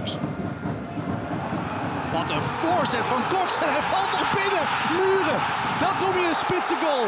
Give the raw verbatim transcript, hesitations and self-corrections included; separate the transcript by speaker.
Speaker 1: Cox. Wat een voorzet van Cox en hij valt nog binnen. Mühren, dat noem je een spitsengoal.